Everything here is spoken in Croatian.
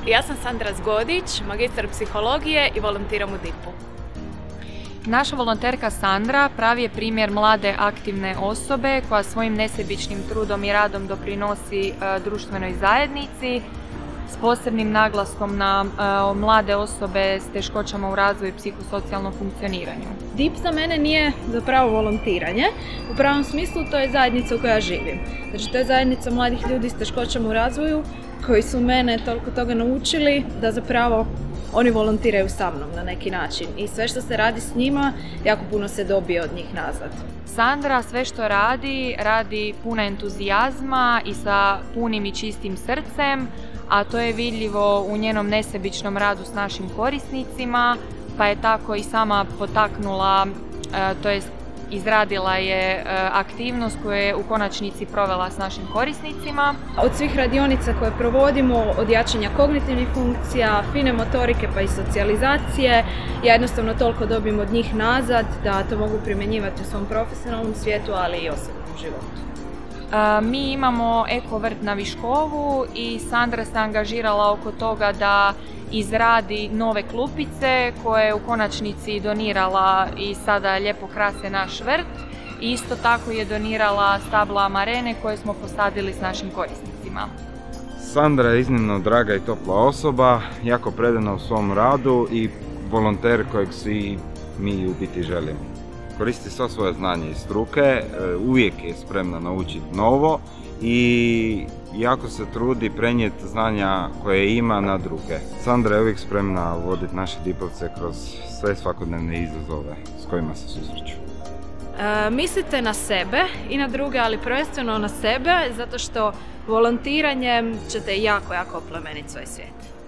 Ja sam Sandra Zgodić, magistar psihologije i volontiram u DIP-u. Naša volonterka Sandra pravi je primjer mlade aktivne osobe koja svojim nesebičnim trudom i radom doprinosi društvenoj zajednici s posebnim naglaskom na mlade osobe s teškoćama u razvoju i psihosocijalnom funkcioniranju. DIP za mene nije zapravo volontiranje, u pravom smislu to je zajednica u kojoj ja živim. Znači to je zajednica mladih ljudi s teškoćama u razvoju koji su mene toliko toga naučili da zapravo oni volontiraju sa mnom na neki način i sve što se radi s njima, jako puno se dobije od njih nazad. Sandra sve što radi puna entuzijazma i sa punim i čistim srcem, a to je vidljivo u njenom nesebičnom radu s našim korisnicima, pa je tako i sama potaknula, to jest izradila je aktivnost koju je u konačnici provela s našim korisnicima. Od svih radionica koje provodimo, od jačanja kognitivnih funkcija, fine motorike pa i socijalizacije, ja jednostavno toliko dobijem od njih nazad da to mogu primjenjivati u svom profesionalnom svijetu, ali i osobnom životu. Mi imamo eko vrt na Viškovu i Sandra se angažirala oko toga da izradi nove klupice koje je u konačnici donirala i sada lijepo krase naš vrt. Isto tako je donirala stabla amarene koje smo posadili s našim korisnicima. Sandra je iznimno draga i topla osoba, jako predana u svom radu i volonter kojeg svi mi u biti želimo. Koristi sva svoje znanje i struke, uvijek je spremna naučiti novo i jako se trudi prenijeti znanja koje ima na druge. Sandra je uvijek spremna voditi naše dipovce kroz sve svakodnevne izazove s kojima se susreću. Mislite na sebe i na druge, ali prvenstveno na sebe, zato što volontiranjem ćete jako oplemeniti svoj svijet.